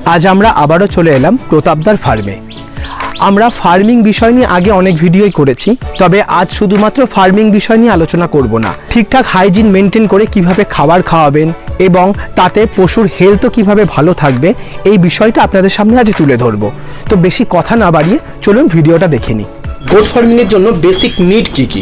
আজ আমরা আবারও চলে এলাম প্রতাপদার ফার্মে। আমরা ফার্মিং বিষয় নিয়ে আগে অনেক ভিডিওই করেছি, তবে আজ শুধুমাত্র ফার্মিং বিষয় নিয়ে আলোচনা করব না। ঠিকঠাক হাইজিন মেনটেন করে কিভাবে খাবার খাওয়াবেন এবং তাতে পশুর হেলথও কিভাবে ভালো থাকবে, এই বিষয়টা আপনাদের সামনে আজ তুলে ধরবো। তো বেশি কথা না বাড়িয়ে চলুন ভিডিওটা দেখে নিই। গোট ফার্মিংয়ের জন্য বেসিক নিড কি কি?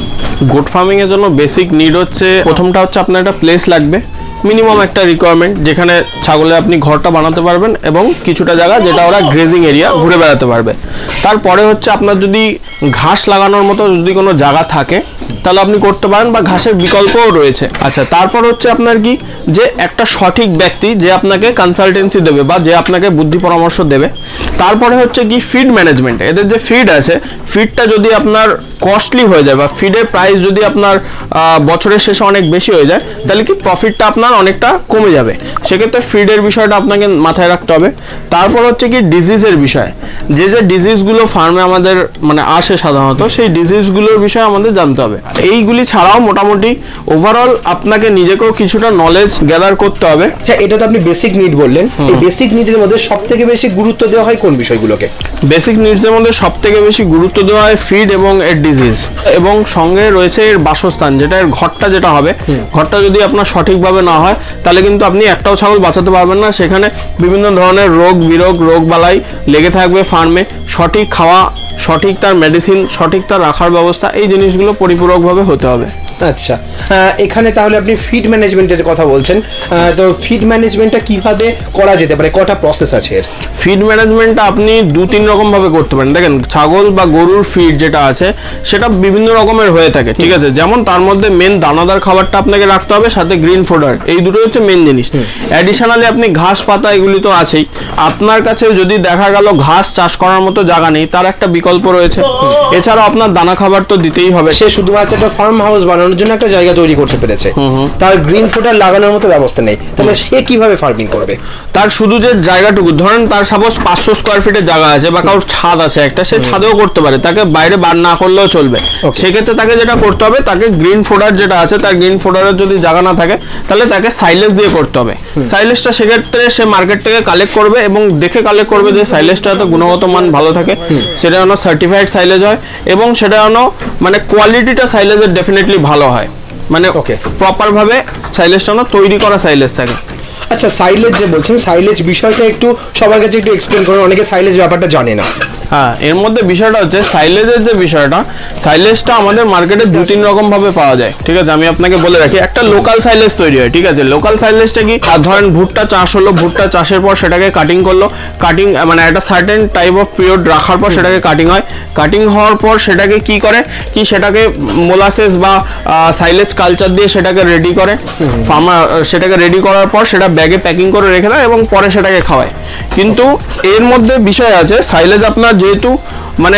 গোট ফার্মিং এর জন্য বেসিক নিড হচ্ছে, প্রথমটা হচ্ছে আপনার একটা প্লেস লাগবে, মিনিমাম একটা রিকোয়ারমেন্ট, যেখানে ছাগলে আপনি ঘরটা বানাতে পারবেন এবং কিছুটা জায়গা যেটা ওরা গ্রেজিং এরিয়া ঘুরে বেড়াতে পারবে। তারপরে হচ্ছে আপনার যদি ঘাস লাগানোর মতো যদি কোনো জায়গা থাকে তাহলে আপনি করতে পারেন, বা ঘাসের বিকল্পও রয়েছে। আচ্ছা, তারপর হচ্ছে আপনার কি, যে একটা সঠিক ব্যক্তি যে আপনাকে কনসালটেন্সি দেবে বা যে আপনাকে বুদ্ধি পরামর্শ দেবে। তারপরে হচ্ছে কি ফিড ম্যানেজমেন্ট। এদের যে ফিড আছে, ফিডটা যদি আপনার কস্টলি হয়ে যায় বা ফিডের প্রাইস যদি আপনার বছরের শেষে অনেক বেশি হয়ে যায়, তাহলে কি প্রফিটটা আপনার অনেকটা কমে যাবে। সেক্ষেত্রে ফিডের বিষয়টা আপনাকে মাথায় রাখতে হবে। তারপর হচ্ছে কি ডিজিজের বিষয়, যে যে ডিজিজগুলো ফার্মে আমাদের মানে আসে সাধারণত, সেই ডিজিজগুলোর বিষয়ে আমাদের জানতে হবে। এইগুলি ছাড়াও মোটামুটি ওভারঅল আপনাকে নিজেকেও কিছুটা নলেজ গ্যাদার করতে হবে। আচ্ছা, এটা তো আপনি বেসিক নিড বললেন, এই বেসিক নিডের মধ্যে সবথেকে বেশি গুরুত্ব দেওয়া হয় কোন বিষয়গুলোকে? বেসিক নিডসের মধ্যে সবথেকে বেশি গুরুত্ব দেওয়া হয় ফিড এবং এর ডিজিজ, এবং সঙ্গে রয়েছে এর বাসস্থান, যেটা এর ঘরটা যেটা হবে, ঘরটা যদি আপনার সঠিকভাবে না হয় তাহলে কিন্তু আপনি একটাও ছাগল বাঁচাতে পারবেন না। সেখানে বিভিন্ন ধরনের রোগ বালাই লেগে থাকবে ফার্মে। সঠিক খাওয়া, সঠিক তার মেডিসিন, সঠিক তার রাখার ব্যবস্থা, এই জিনিসগুলো পরিপূরকভাবে হতে হবে। আচ্ছা, এখানে তাহলে আপনি ফিড ম্যানেজমেন্টের কথা বলছেন, তো ফিড ম্যানেজমেন্টটা কিভাবে করা যেতে পারে, কটা প্রসেস আছে এর? ফিড ম্যানেজমেন্টটা আপনি 2-3 রকম ভাবে করতে পারেন। দেখেন, ছাগল বা গরুর ফিড যেটা আছে সেটা বিভিন্ন রকমের হয়ে থাকে, ঠিক আছে। যেমন তার মধ্যে মেন দানাদার খাবারটা আপনাকে রাখতে হবে, সাথে গ্রিন ফোডার, এই দুটো হচ্ছে মেন জিনিস। অ্যাডিশনালি আপনি ঘাস পাতা এগুলি তো আছেই। আপনার কাছে যদি দেখা গেল ঘাস চাষ করার মতো জায়গা নেই, তার একটা বিকল্প রয়েছে। এছাড়াও আপনার দানা খাবার তো দিতেই হবে। সে শুধুমাত্র একটা ফার্ম হাউস বানানোর জন্য একটা জায়গা তৈরি করতে পেরেছে, তার গ্রিন ফোডার লাগানোর মতো ব্যবস্থা নেই, তাহলে সে কিভাবে ফার্মিং করবে? তার শুধু যে জায়গাটুকু, ধরেন তার সাপোজ 500 স্কোয়ার ফিটের জায়গা আছে বা কারোর ছাদ আছে একটা, সে ছাদেও করতে পারে, তাকে বাইরে বার না করলেও চলবে। সেক্ষেত্রে তাকে যেটা করতে হবে, তাকে গ্রিন ফোডার যেটা আছে, তার গ্রিন ফোডারের যদি জায়গা না থাকে তাহলে তাকে সাইলেজ দিয়ে করতে হবে। সাইলেজটা সেক্ষেত্রে সে মার্কেট থেকে কালেক্ট করবে এবং দেখে কালেক্ট করবে যে সাইলেজটা তো গুণগত মান ভালো থাকে, সেটা যেন সার্টিফাইড সাইলেজ হয় এবং সেটা যেন মানে কোয়ালিটিটা সাইলেজের ডেফিনেটলি ভালো হয়, মানে প্রপার ভাবে সাইলেজটা তৈরি করা সাইলেজ থাকে। আচ্ছা, সাইলেজ যে বলছেন, সাইলেজ বিষয়টা একটু সবার কাছে একটু এক্সপ্লেন করুন, অনেকে সাইলেজ ব্যাপারটা জানে না। হ্যাঁ, এর মধ্যে বিষয়টা হচ্ছে সাইলেজের যে বিষয়টা, সাইলেজটা আমাদের মার্কেটে 2-3 রকম ভাবে পাওয়া যায়, ঠিক আছে। আমি আপনাকে বলে রাখি, একটা লোকাল সাইলেজ তৈরি হয়, ঠিক আছে। লোকাল সাইলেজটা কি, ধরেন ভুট্টা চাষ হলো, ভুট্টা চাষের পর সেটাকে কাটিং করলো, কাটিং মানে একটা সার্টেন টাইপ অফ পিরিয়ড রাখার পর সেটাকে কাটিং হয়। কাটিং হওয়ার পর সেটাকে কি করে, কি সেটাকে মোলাসেস বা সাইলেজ কালচার দিয়ে সেটাকে রেডি করে ফার্মার, সেটাকে রেডি করার পর সেটা ব্যাগে প্যাকিং করে রেখে দেয় এবং পরে সেটাকে খাওয়ায়। কিন্তু এর মধ্যে বিষয় আছে, সাইলেজ আপনার যেহেতু মানে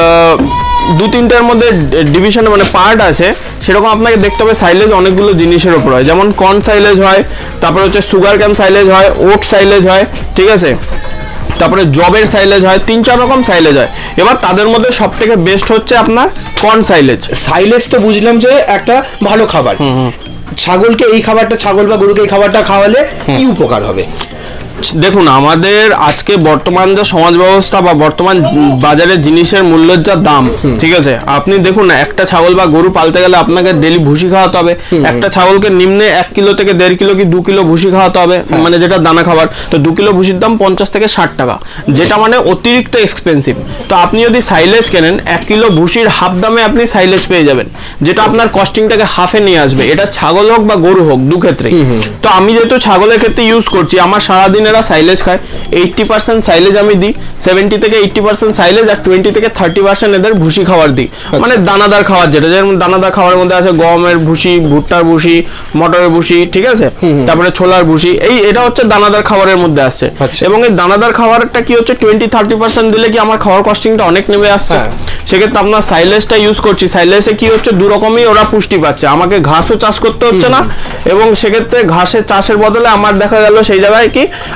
2-3টার মধ্যে ডিভিশন মানে পার্ট আছে, সেরকম আপনাকে দেখতে হবে সাইলেজ অনেকগুলো জিনিসের উপর হয়। যেমন কর্ন সাইলেজ হয়, তারপরে হচ্ছে সুগার ক্যান সাইলেজ হয়, ওট সাইলেজ হয়, ঠিক আছে। তারপরে জবের সাইলেজ হয়, 3-4 রকম সাইলেজ হয়। এবার তাদের মধ্যে সব থেকে বেস্ট হচ্ছে আপনার কর্ন সাইলেজ। সাইলেজ তো বুঝলাম যে একটা ভালো খাবার, ছাগলকে এই খাবারটা, ছাগল বা গরুকে এই খাবারটা খাওয়ালে কি উপকার হবে? দেখুন, আমাদের আজকে বর্তমান যে সমাজ ব্যবস্থা বা বর্তমান বাজারে জিনিসের মূল্যের যা দাম, ঠিক আছে, আপনি দেখুন না, একটা ছাগল বা গরু পালতে গেলে আপনাকে ডেলি ভুসি খাওয়াতে হবে। একটা ছাগলকে নিম্নে 1 কিলো থেকে 1.5 কিলো কি 2 কিলো ভুসি খাওয়াতে হবে, মানে যেটা দানা খাবার। তো 2 কিলো ভুসির দাম 50 থেকে 60 টাকা, যেটা মানে অতিরিক্ত এক্সপেন্সিভ। তো আপনি যদি সাইলেজ কেনেন, 1 কিলো ভুসির হাফ দামে আপনি সাইলেজ পেয়ে যাবেন, যেটা আপনার কস্টিংটাকে হাফে নিয়ে আসবে। এটা ছাগল হোক বা গরু হোক, দু ক্ষেত্রেই। তো আমি যেহেতু ছাগলের ক্ষেত্রে ইউজ করছি, আমার সারাদিন এরা সাইলেজ খায়, 80% সাইলেজ আমি দিই, 70 থেকে 80% সাইলেজ, আর 20 থেকে 30% এদের ভুসি খাবার দিই, মানে দানাদার খাবার, যেটা যেমন দানাদার খাবারের মধ্যে আছে গমের ভুসি, ভুট্টার ভুসি, মটরের ভুসি, ঠিক আছে, তারপরে ছোলার ভুসি, এটা হচ্ছে দানাদার খাবারের মধ্যে আসছে। এবং এই দানাদার খাবারটা কি হচ্ছে 20-30% দিলে কি আমার খাওয়ার কস্টিংটা অনেক নেমে আসছে। সেক্ষেত্রে আপনার সাইলেজটা ইউজ করছি, সাইলেজে কি হচ্ছে 2 রকমই ওরা পুষ্টি পাচ্ছে, আমাকে ঘাসও চাষ করতে হচ্ছে না, এবং সেক্ষেত্রে ঘাসের চাষের বদলে আমার দেখা গেল সেই জায়গায় কি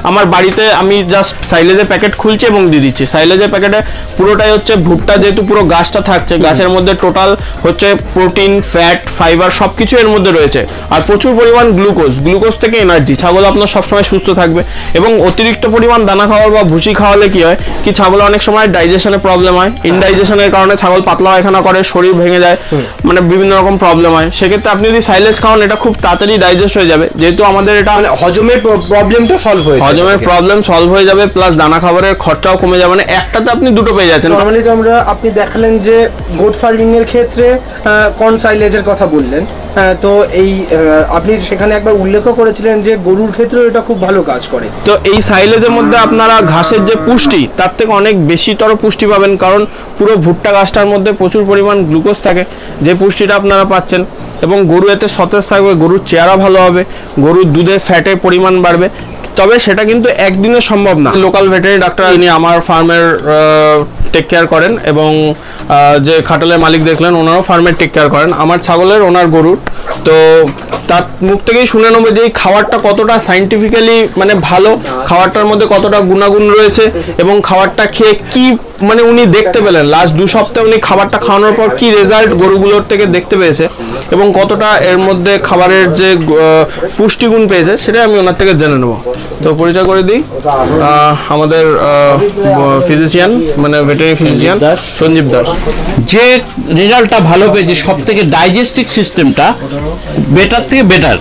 আমার বাড়িতে আমি জাস্ট সাইলেজের প্যাকেট খুলছি এবং দিয়ে দিচ্ছি। সাইলেজের প্যাকেটে পুরোটাই হচ্ছে ভুট্টা, যেহেতু পুরো গাছটা থাকছে, গাছের মধ্যে টোটাল হচ্ছে প্রোটিন, ফ্যাট, ফাইবার সবকিছু এর মধ্যে রয়েছে, আর প্রচুর পরিমাণ গ্লুকোজ থেকে এনার্জি। ছাগল আপনার সবসময় সুস্থ থাকবে। এবং অতিরিক্ত পরিমাণ দানা খাওয়ার বা ভুসি খাওয়ালে কি হয় কি, ছাগল অনেক সময় ডাইজেশনে প্রবলেম হয়। ইনডাইজেশনের কারণে ছাগল পাতলা পায়খানা করে, শরীর ভেঙে যায়, মানে বিভিন্ন রকম প্রবলেম হয়। সেক্ষেত্রে আপনি যদি সাইলেজ খাওয়ান, এটা খুব তাড়াতাড়ি ডাইজেস্ট হয়ে যাবে, যেহেতু আমাদের এটা মানে হজমের প্রবলেমটা সলভ হয়ে যাবে। হজমের প্রবলেম সলভ হয়ে যাবে, প্লাস দানা খাবারের খরচাও কমে যাবে। মানে একটাতে আপনি দুটো পেয়ে যাচ্ছেন। নরমালি তো আপনি দেখালেন যে গোট ফার্মিং এর ক্ষেত্রে কর্ন সাইলেজের কথা বললেন, তো এই আপনি সেখানে একবার উল্লেখ করেছিলেন যে গরুর ক্ষেত্রে এটা খুব ভালো কাজ করে। তো এই সাইলেজের মধ্যে আপনারা ঘাসের যে পুষ্টি, তার থেকে অনেক বেশিতর পুষ্টি পাবেন, কারণ পুরো ভুট্টা গাছটার মধ্যে প্রচুর পরিমাণ গ্লুকোজ থাকে, যে পুষ্টিটা আপনারা পাচ্ছেন। এবং গরু এতে সতেজ থাকবে, গরুর চেহারা ভালো হবে, গরুর দুধে ফ্যাটের পরিমাণ বাড়বে। তবে সেটা কিন্তু একদিনে সম্ভব না। লোকাল ভেটেরিনারি ডাক্তার, যিনি আমার ফার্মের টেক কেয়ার করেন, এবং যে খাটালের মালিক দেখলেন, ওনারও ফার্মের টেক কেয়ার করেন, আমার ছাগলের, ওনার গরুর। তো তার মুখ থেকেই শুনে নেবো যে এই খাবারটা কতটা সাইন্টিফিক্যালি মানে ভালো, খাবারটার মধ্যে কতটা গুণাগুণ রয়েছে, এবং খাবারটা খেয়ে কি মানে উনি দেখতে পেলেন, লাস্ট 2 সপ্তাহ উনি খাবারটা খাওয়ানোর পর কি রেজাল্ট গরুগুলোর থেকে দেখতে পেয়েছে, এবং কতটা এর মধ্যে খাবারের যে পুষ্টিগুণ পেয়েছে, সেটা আমি ওনার থেকে জেনে নেবো। তো পরিচয় করে দিই, আমাদের ফিজিশিয়ান, মানে ভেটেরিনারি ফিজিশিয়ান সঞ্জীব দাস। যে রেজাল্টটা ভালো পেয়েছে, সব থেকে ডাইজেস্টিভ সিস্টেমটা বেটার থেকে বেটার।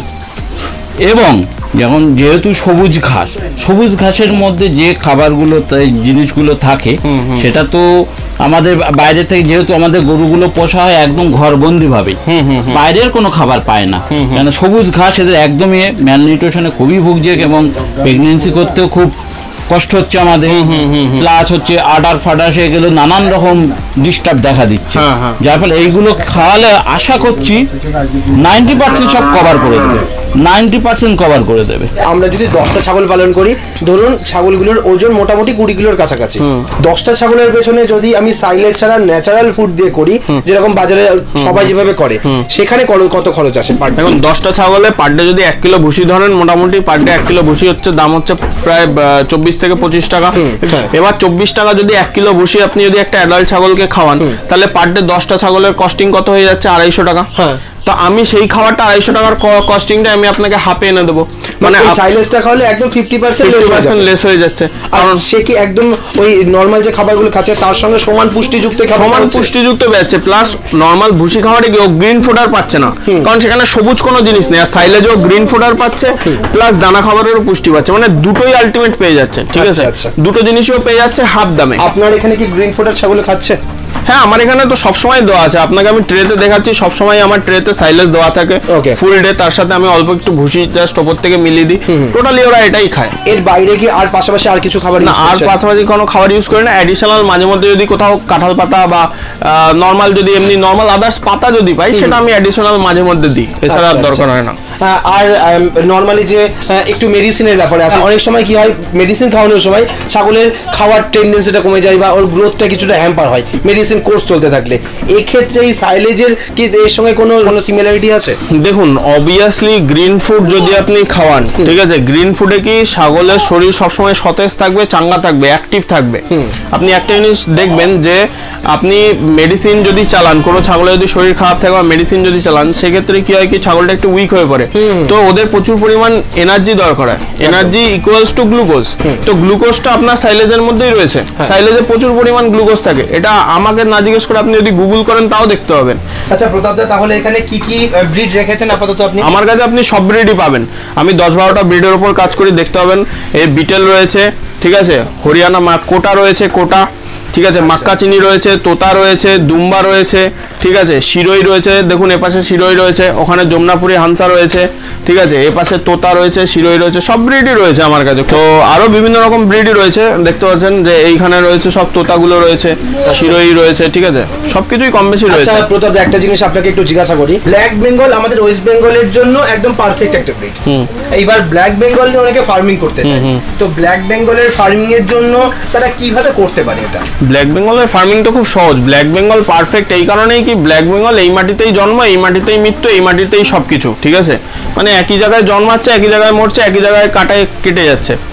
এবং যেমন যেহেতু সবুজ ঘাসের মধ্যে যে খাবারগুলো, জিনিসগুলো থাকে, সেটা তো আমাদের বাইরে থেকে, যেহেতু আমাদের গরুগুলো পোষা হয় একদম ঘরবন্দি ভাবে, বাইরের কোনো খাবার পায় না, কেন সবুজ ঘাস এদের একদমই ম্যালনিউট্রিশনে খুবই ভুগছে, এবং প্রেগনেন্সি করতেও খুব কষ্ট হচ্ছে আমাদের। প্লাস হচ্ছে আডার ফাডার এগুলো নানান রকম ডিস্টার্ব দেখা দিচ্ছে, যার ফলে এইগুলো খাওয়ালে আশা করছি 90% সব কভার করে দেবে, 90% কভার করে দেবে। আমরা যদি 10টা ছাগল পালন করি, ধরুন ছাগলগুলোর ওজন মোটামুটি 20 কিলোর কাছাকাছি, 10টা ছাগলের পেছনে যদি আমি সাইলেজ ছাড়া ন্যাচারাল ফুড দিয়ে করি, যেরকম বাজারে সবাই যেভাবে করে, সেখানে কত খরচ আসে? এখন 10টা ছাগলে পার ডে যদি 1 কিলো ভুসি ধরেন, মোটামুটি পার ডে 1 কিলো ভুসি হচ্ছে দাম হচ্ছে প্রায় 24 থেকে 25 টাকা। এবার 24 টাকা যদি 1 কিলো ভুসি আপনি যদি একটা অ্যাডাল্ট ছাগলকে খাওয়ান, তাহলে পার ডে 10টা ছাগলের কস্টিং কত হয়ে যাচ্ছে? 250 টাকা। তো আমি সেই খাবারটা 250 টাকার কস্টিংটা আমি আপনাকে হাফে এনে দেবো, মানে সাইলেজটা খাওয়ালে একদম 50% লেস হয়ে যাচ্ছে। কারণ সে কি একদম ওই নরমাল যে খাবারগুলো খাচ্ছে তার সঙ্গে সমান পুষ্টিযুক্ত পাচ্ছে, প্লাস নরমাল ভুসি খাবারে কি ও গ্রিন ফুডার পাচ্ছে না, কারণ সেখানে সবুজ কোনো জিনিস নেই। আর সাইলেজও গ্রিন ফুডার পাচ্ছে, প্লাস দানা খাবারেরও পুষ্টি পাচ্ছে, মানে দুটোই আলটিমেট পেয়ে যাচ্ছে। ঠিক আছে, দুটো জিনিসও পেয়ে যাচ্ছে হাফ দামে। আপনার এখানে কি গ্রিন ফুডার ছাগল খাচ্ছে? হ্যাঁ, আমার এখানে তো সবসময় দেওয়া আছে, আপনাকে আমি ট্রেতে দেখাচ্ছি, সবসময় আমার ট্রেতে সাইলেজ দেওয়া থাকে ফুল ডে, তার সাথে আমি অল্প একটু ভুসি জাস্ট ওপর থেকে মিলিয়ে দিই, টোটালি ওরা এটাই খায়। এর বাইরে কি আর পাশাপাশি আর কিছু খাবার? না, আর পাশাপাশি কোনো খাবার ইউজ করি না। অ্যাডিশনাল মাঝে মধ্যে যদি কোথাও কাঁঠাল পাতা বা নর্মাল যদি এমনি নর্মাল আদার্স পাতা যদি পাই, সেটা আমি অ্যাডিশনাল মাঝে মধ্যে দিই, এছাড়া আর দরকার হয় না। আর নর্মালি যে একটু মেডিসিনের ব্যাপারে আছে, অনেক সময় কি হয় মেডিসিন খাওয়ানোর সময় ছাগলের খাওয়ার টেন্ডেন্সিটা কমে যায় বা ওর গ্রোথটা কিছুটা হ্যাম্পার হয় মেডিসিন কোর্স চলতে থাকলে, এই ক্ষেত্রে এই সাইলেজের কি এর সঙ্গে কোনো সিমিলারিটি আছে? দেখুন, অবভিয়াসলি গ্রিন ফুড যদি আপনি খাওয়ান, ঠিক আছে, গ্রিন ফুডে কি ছাগলের শরীর সবসময় সতেজ থাকবে, চাঙ্গা থাকবে, অ্যাক্টিভ থাকবে। আপনি একটা জিনিস দেখবেন যে আপনি মেডিসিন যদি চালান, কোনো ছাগলের যদি শরীর খারাপ থাকে বা মেডিসিন যদি চালান, সেক্ষেত্রে কি হয় কি ছাগলটা একটু উইক হয়ে পড়ে, তো ওদের প্রচুর পরিমাণ এনার্জি দরকার হয়, এনার্জি ইকুয়ালস টু গ্লুকোজ। তো গ্লুকোজটা আপনার সাইলেজের মধ্যেই রয়েছে, সাইলেজে প্রচুর পরিমাণ গ্লুকোজ থাকে, এটা আমাকে না জিজ্ঞেস করে আপনি যদি গুগল করেন তাও দেখতে পাবেন। আচ্ছা প্রতাপ দা, তাহলে এখানে কি কি ব্রিড রেখেছেন আপাতত আপনি? আমার কাছে আপনি সব ব্রিডই পাবেন, আমি 10-12টা ব্রিডের উপর কাজ করি, দেখতে পাবেন। এই বিটেল রয়েছে, ঠিক আছে, হরিয়ানা কোটা রয়েছে, কোটা, ঠিক আছে, মাক্কা চিনি রয়েছে, তোতা রয়েছে, দুম্বা রয়েছে, ঠিক আছে, শিরোই রয়েছে, দেখুন এপাশে শিরোই রয়েছে, ওখানে যমুনাপুরি হানসা রয়েছে, ঠিক আছে, এপাশে তোতা রয়েছে, শিরোই রয়েছে, সব ব্রিডই রয়েছে আমার কাছে। তো আরো বিভিন্ন রকম ব্রিডই রয়েছে, দেখতে পাচ্ছেন যে এইখানে রয়েছে সব তোতাগুলো রয়েছে, শিরোই রয়েছে, ঠিক আছে, সবকিছুই কম বেশি রয়েছে। আচ্ছা প্রতাপ দা, একটা জিনিস আপনাকে একটু জিজ্ঞাসা করি, ব্ল্যাক বেঙ্গল আমাদের ওয়েস্ট বেঙ্গলের জন্য একদম পারফেক্ট একটা ব্রিড। এইবার ব্ল্যাক বেঙ্গল নিয়ে অনেকে ফার্মিং করতে চায়, তো ব্ল্যাক বেঙ্গলের ফার্মিং এর জন্য তারা কিভাবে করতে পারে এটা? ব্ল্যাক বেঙ্গলের ফার্মিং তো খুব সহজ। ব্ল্যাক বেঙ্গল পারফেক্ট এই কারণেই কি, ব্ল্যাক বেঙ্গল এই মাটিতেই জন্ম, এই মাটিতেই মৃত্যু, এই মাটিতেই সবকিছু, ঠিক আছে, মানে একই জায়গায় জন্মাচ্ছে, একই জায়গায় মরছে, একই জায়গায় কেটে যাচ্ছে।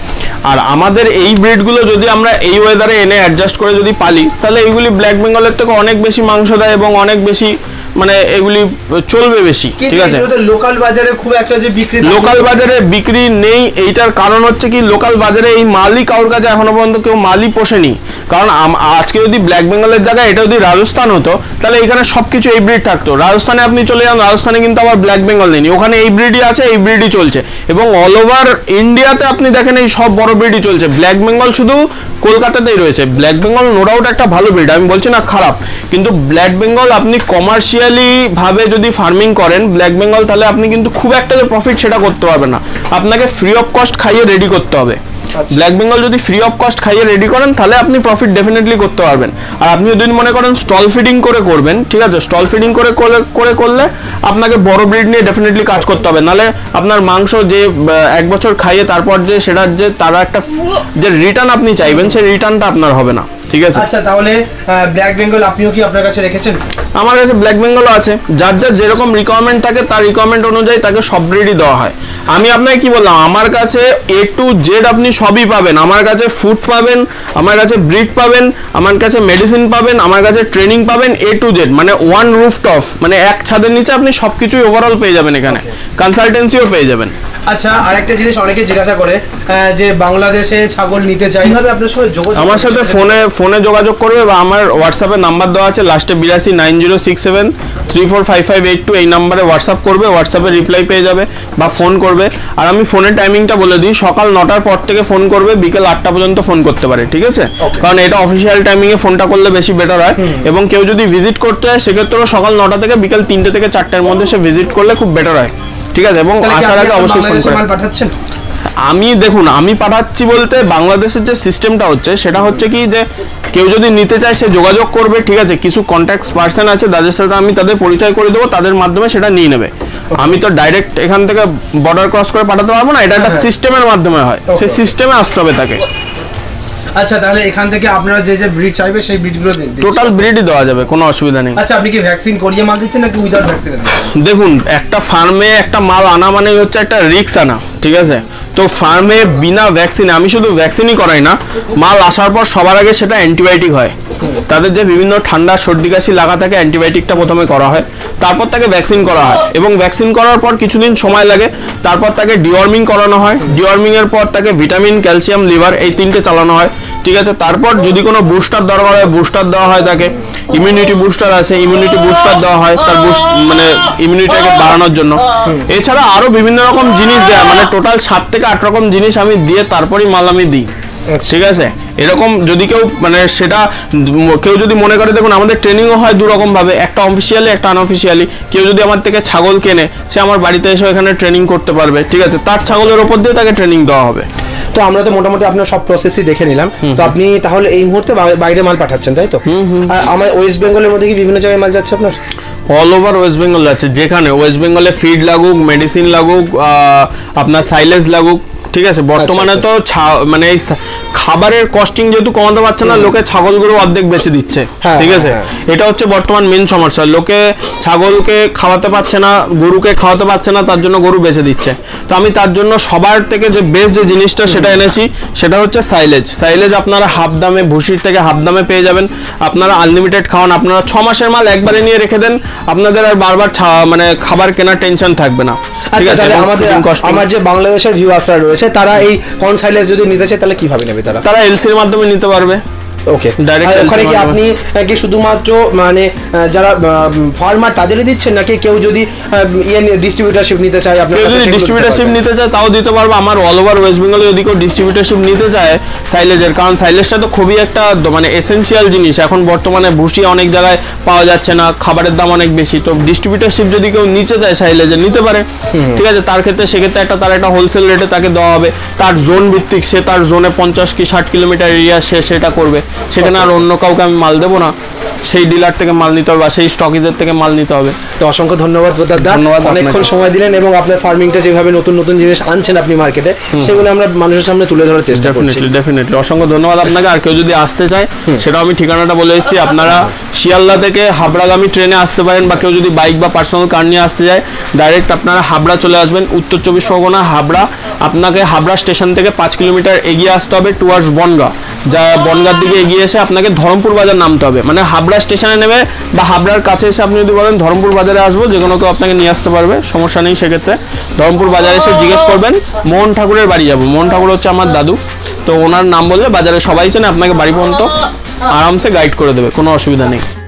আর আমাদের এই ব্রিডগুলো যদি আমরা এই ওয়েদারে এনে অ্যাডজাস্ট করে যদি পালি, তাহলে এইগুলি ব্ল্যাক বেঙ্গলের থেকে অনেক বেশি মাংস দেয় এবং অনেক বেশি মানে এগুলি চলবে বেশি, ঠিক আছে। লোকাল বাজারে খুব একটা যে বিক্রি, লোকাল বাজারে বিক্রি নেই, এইটার কারণ হচ্ছে কি লোকাল বাজারে এই মালই কারোর কাছে এখনো পর্যন্ত কেউ মালই পোষেনি। কারণ আজকে যদি ব্ল্যাক বেঙ্গলের জায়গায় এটা যদি রাজস্থান হতো, তাহলে এখানে সবকিছু এই ব্রিড থাকতো। রাজস্থানে আপনি চলে যান, রাজস্থানে কিন্তু আবার ব্ল্যাক বেঙ্গল নেই, ওখানে এই ব্রিডই আছে, এই ব্রিডই চলছে। এবং অল ওভার ইন্ডিয়াতে আপনি দেখেন এই সব বড় ব্রিডই চলছে, ব্ল্যাক বেঙ্গল শুধু কলকাতাতেই রয়েছে। ব্ল্যাক বেঙ্গল নো ডাউট একটা ভালো ব্রিড, আমি বলছি না খারাপ, কিন্তু ব্ল্যাক বেঙ্গল আপনি কমার্শিয়ালি ভাবে যদি ফার্মিং করেন ব্ল্যাক বেঙ্গল, তাহলে আপনি কিন্তু খুব একটা যে প্রফিট সেটা করতে পারবেন না, আপনাকে ফ্রি অফ কস্ট খাইয়ে রেডি করতে হবে। ব্ল্যাক বেঙ্গল যদি ফ্রি অফ কস্ট খাইয়ে রেডি করেন তাহলে আপনি প্রফিট ডেফিনেটলি করতে পারবেন। আর আপনি যদি মনে করেন স্টল ফিডিং করে করবেন, ঠিক আছে, স্টল ফিডিং করলে আপনাকে বড় ব্রিড নিয়ে ডেফিনেটলি কাজ করতে হবে, নালে আপনার মাংস যে 1 বছর খাইয়ে তারপর যে সেটার যে তারা একটা যে রিটার্ন আপনি চাইবেন সেই রিটার্নটা আপনার হবে না, ঠিক আছে। আচ্ছা, তাহলে ব্ল্যাক বেঙ্গল আপনিও কি আপনার কাছে রেখেছেন? আমার কাছে ব্ল্যাক বেঙ্গলও আছে, যার যার যেরকম রিকোয়ারমেন্ট থাকে তার রিকোয়ারমেন্ট অনুযায়ী তাকে সব ব্রিডই দেওয়া হয়। আমি আপনাকে কি বললাম, আমার কাছে A to Z আপনি সবই পাবেন। আমার কাছে ফুড পাবেন, আমার কাছে ব্রিড পাবেন, আমার কাছে মেডিসিন পাবেন, আমার কাছে ট্রেনিং পাবেন, A to Z, মানে ওয়ান রুফটপ, মানে এক ছাদের নিচে আপনি সবকিছুই ওভারঅল পেয়ে যাবেন, এখানে কনসালটেন্সিও পেয়ে যাবেন। আচ্ছা, আরেকটা জিনিস অনেকে জিজ্ঞাসা করে যে বাংলাদেশে ছাগল নিতে চাই, কিভাবে আপনার সাথে যোগাযোগ? আমার সাথে ফোনে যোগাযোগ করবে বা আমার হোয়াটসঅ্যাপে নাম্বার দেওয়া আছে লাস্টে 82 9067 345582, এই নাম্বারে হোয়াটসঅ্যাপ করবে, হোয়াটসঅ্যাপে রিপ্লাই পেয়ে যাবে বা ফোন করবে। আর আমি ফোনের টাইমিংটা বলে দিই, সকাল 9টার পর থেকে ফোন করবে, বিকেল 8টা পর্যন্ত ফোন করতে পারে, ঠিক আছে, কারণ এটা অফিসিয়াল টাইমিংয়ে ফোনটা করলে বেশি বেটার হয়। এবং কেউ যদি ভিজিট করতে হয় সেক্ষেত্রেও সকাল 9টা থেকে বিকেল 3টে থেকে 4টার মধ্যে সে ভিজিট করলে খুব বেটার হয়, ঠিক আছে। এবং আসার আগে অবশ্যই ফোন করে পাঠাচ্ছেন। আমি দেখুন, আমি পাঠাচ্ছি বলতে বাংলাদেশের যে সিস্টেমটা হচ্ছে সেটা হচ্ছে কি, যে কেউ যদি নিতে চায় সে যোগাযোগ করবে, ঠিক আছে, কিছু কন্ট্যাক্ট পার্সন আছে তাদের সাথে আমি তাদের পরিচয় করে দেবো, তাদের মাধ্যমে সেটা নিয়ে নেবে। আমি তো ডাইরেক্ট এখান থেকে বর্ডার ক্রস করে পাঠাতে পারবো না, এটা একটা সিস্টেমের মাধ্যমে হয়, সেই সিস্টেমে আসতে হবে তাকে। আচ্ছা, তাহলে এখান থেকে আপনারা যে যে ব্রিড চাইবে সেই ব্রিডগুলো টোটাল ব্রিডই দেওয়া যাবে, কোনো অসুবিধা নেই। আচ্ছা, আপনি কি ভ্যাকসিন করিয়ে মাল দিচ্ছেন নাকি উইদাউট ভ্যাকসিন? দেখুন, একটা ফার্মে একটা মাল আনা মানে হচ্ছে একটা রিস্ক আনা, ঠিক আছে। তো ফার্মে বিনা ভ্যাকসিনে, আমি শুধু ভ্যাকসিনই করাই না, মাল আসার পর সবার আগে সেটা অ্যান্টিবায়োটিক হয়। তাদের যে বিভিন্ন ঠান্ডা সর্দি কাশি লাগা থাকে, অ্যান্টিবায়োটিকটা প্রথমে করা হয়, তারপর তাকে ভ্যাকসিন করা হয়। এবং ভ্যাকসিন করার পর কিছুদিন সময় লাগে, তারপর তাকে ডিওয়ার্মিং করানো হয়। ডিওয়ার্মিংয়ের পর তাকে ভিটামিন, ক্যালসিয়াম, লিভার এই 3টে চালানো হয়, ঠিক আছে। তারপর যদি কোনো বুস্টার দরকার হয় বুস্টার দেওয়া হয় তাকে, ইমিউনিটি বুস্টার আছে, ইমিউনিটি বুস্টার দেওয়া হয় তার মানে ইমিউনিটিকে বাড়ানোর জন্য। এছাড়া আরও বিভিন্ন রকম জিনিস দেয়, মানে টোটাল 7 থেকে 8 রকম জিনিস আমি দিয়ে তারপরই মাল আমি দিই, ঠিক আছে। এরকম যদি কেউ মানে সেটা কেউ যদি মনে করে, দেখুন আমাদের ট্রেনিংও হয় 2 রকম ভাবে, একটা অফিসিয়ালি একটা আনঅফিসিয়ালি। কেউ যদি আমার থেকে ছাগল কেনে সে আমার বাড়িতে এসে এখানে ট্রেনিং করতে পারবে, ঠিক আছে, তার ছাগলের ওপর দিয়ে তাকে ট্রেনিং দেওয়া হবে। তো আমরা তো মোটামুটি আপনার সব প্রসেসই দেখে নিলাম। তো আপনি তাহলে এই মুহূর্তে বাইরে মাল পাঠাচ্ছেন, তাই তো? আর আমার ওয়েস্ট বেঙ্গলের মধ্যে কি বিভিন্ন জায়গায় মাল যাচ্ছে আপনার? অল ওভার ওয়েস্ট বেঙ্গল যাচ্ছে, যেখানে ওয়েস্ট বেঙ্গলে ফিড লাগুক, মেডিসিন লাগুক, আপনার সাইলেজ লাগুক, ঠিক আছে। বর্তমানে তো মানে এই খাবারের কস্টিং যেহেতু কমাতে পারছে না, লোকে ছাগলগুলো অর্ধেক বেচে দিচ্ছে, ঠিক আছে। এটা হচ্ছে বর্তমান মেন সমস্যা, লোকে ছাগলকে খাওয়াতে পারছে না, গরুকে খাওয়াতে পারছে না, তার জন্য গরু বেচে দিচ্ছে। তো আমি তার জন্য সবার থেকে যে বেস্ট যে জিনিসটা সেটা এনেছি, সেটা হচ্ছে সাইলেজ। সাইলেজ আপনারা হাফ দামে, ভুসির থেকে হাফ দামে পেয়ে যাবেন। আপনারা আনলিমিটেড খাওয়ান, আপনারা 6 মাসের মাল একবারে নিয়ে রেখে দেন, আপনাদের আর বারবার মানে খাবার কেনার টেনশন থাকবে না, ঠিক আছে। আমার যে বাংলাদেশের ভিউয়ার্সরা রয়েছে তারা এই কর্ন সাইলেজ যদি নিতে চায় তাহলে কিভাবে নেবে? তারা এলসির মাধ্যমে নিতে পারবে। ওকে, ডাইরেক্ট ওখানে কি আপনি কি শুধুমাত্র মানে যারা ফার্মার তাদেরই দিচ্ছেন, নাকি কেউ যদি ডিস্ট্রিবিউটারশিপ নিতে চায়, আপনার কেউ যদি ডিস্ট্রিবিউটারশিপ নিতে চায় তাও দিতে পারবো। আমার অল ওভার ওয়েস্ট বেঙ্গলে যদি কেউ ডিস্ট্রিবিউটারশিপ নিতে চায় সাইলেজের, কারণ সাইলেজটা তো খুবই একটা মানে এসেনশিয়াল জিনিস, এখন বর্তমানে ভুসি অনেক জায়গায় পাওয়া যাচ্ছে না, খাবারের দাম অনেক বেশি। তো ডিস্ট্রিবিউটারশিপ যদি কেউ নিতে চায় সাইলেজের নিতে পারে, ঠিক আছে। তার ক্ষেত্রে সেক্ষেত্রে তার একটা হোলসেল রেটে তাকে দেওয়া হবে, তার জোন ভিত্তিক, সে তার জোনে 50 কি 60 কিলোমিটার এরিয়া সে সেটা করবে, সেখানে আর অন্য কাউকে আমি মাল দেবো না, সেই ডিলার থেকে মাল নিতে হবে বা সেই স্টকিজের থেকে মাল নিতে হবে। তো অসংখ্য ধন্যবাদ প্রতাপদা, ধন্যবাদ অনেকক্ষণ আপনাকে। সময় দিলেন এবং আপনার ফার্মিংটা যেভাবে নতুন নতুন জিনিস আনছেন আপনি মার্কেটে, সেগুলো আমরা মানুষের সামনে তুলে ধরার চেষ্টা করছি। ডেফিনেটলি অসংখ্য ধন্যবাদ আপনাকে। আর কেউ যদি আসতে চায় সেটাও আমি ঠিকানাটা বলে দিচ্ছি, আপনারা শিয়ালদা থেকে হাবড়াগামী ট্রেনে আসতে পারেন, বা কেউ যদি বাইক বা পার্সোনাল কার নিয়ে আসতে যায় ডাইরেক্ট আপনারা হাবড়া চলে আসবেন, উত্তর 24 পরগনা হাবড়া। আপনাকে হাবড়া স্টেশন থেকে 5 কিলোমিটার এগিয়ে আসতে হবে টুয়ার্ডস বনগাঁ, যা বনগাঁর দিকে এগিয়ে এসে আপনাকে ধরমপুর বাজার নামতে হবে, মানে হাবড়া স্টেশনে নেমে বা হাবড়ার কাছে এসে আপনি যদি বলেন ধরমপুর বাজারে আসবো, যে কোনো কেউ আপনাকে নিয়ে আসতে পারবে, সমস্যা নেই। সেক্ষেত্রে ধরমপুর বাজারে এসে জিজ্ঞেস করবেন মোহন ঠাকুরের বাড়ি যাবো, মোহন ঠাকুর হচ্ছে আমার দাদু, তো ওনার নাম বললে বাজারে সবাই চেনে, আপনাকে বাড়ি পর্যন্ত আরামসে গাইড করে দেবে, কোনো অসুবিধা নেই।